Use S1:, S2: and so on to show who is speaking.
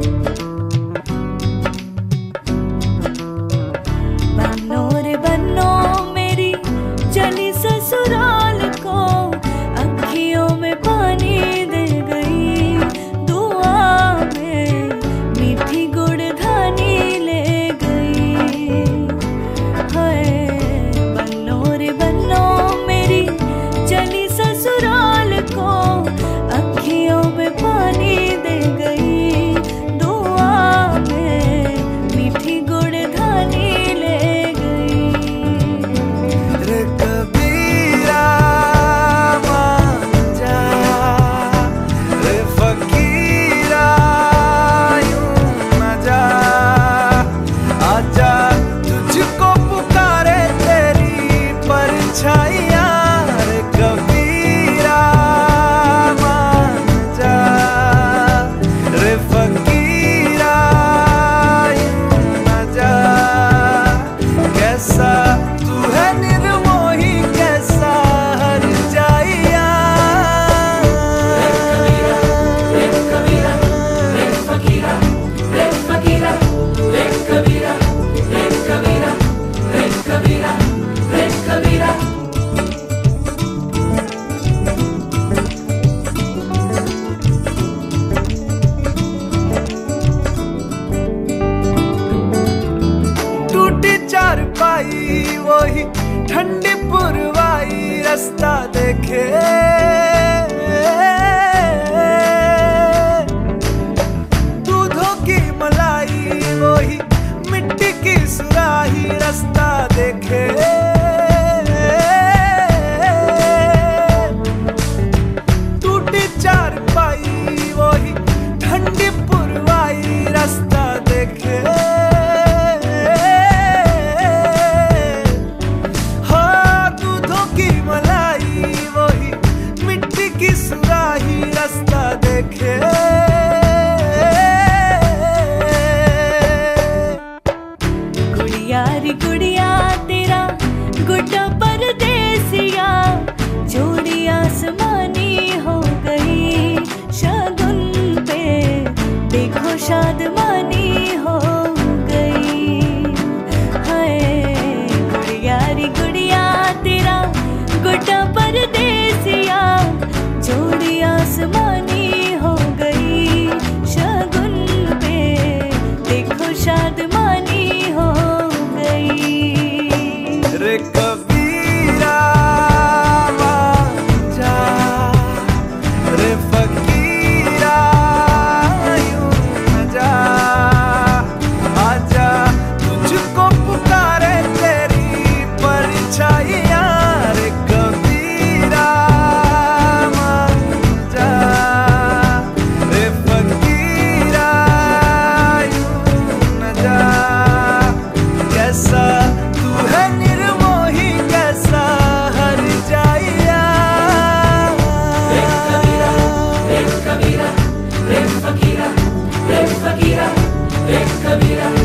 S1: बन्नो रे बन्नो मेरी चली ससुराल को, अखियों में पानी दे गई, दुआ में मीठी गुड़धानी ले गई। हाय बन्नो रे बन्नो मेरी चली ससुराल को, अखियों में पानी दे गई, दुआ में मीठी गुड़धानी ले गई।
S2: रे कबीरा मान जा, रे फकीरा यूं न जा, आजा तुझको पुकारे तेरी परछाइयाँ। रे कबीरा मान जा, रे फकीरा यूं न जा, कैसा तू है निर्मोही, कैसा हर जाइया। टूटी चारपाई वही ठंडी पुरवाई, रास्ता देखे दूधों की मलाई, वही मिट्टी की सुराही, रास्ता देखे टूटी चारपाई वही ठंडी पुरवाई, रास्ता देखे सुराही, रास्ता देखे।
S1: गुड़िया रे गुड़िया तेरा गुड्डा परदेसिया, जोड़ी आसमानी हो गई, शगुन पे देखो शादमानी हो गई। हाय गुड़िया रे गुड़िया तेरा गुड्डा परदेसिया, जोड़ी आसमानी हो गई, शगुन पे देखो शादमानी हो गई।
S2: रे कबीरा मान जा, रे फकीरा यूं न जा, आजा तुझको पुकारे तेरी परछाइयाँ। रे कबीरा कैसा तू है निर्मोही, कैसा हर जाइया।
S1: रे फकीरा, रे फकीरा, रे फकीरा, रे कबीरा।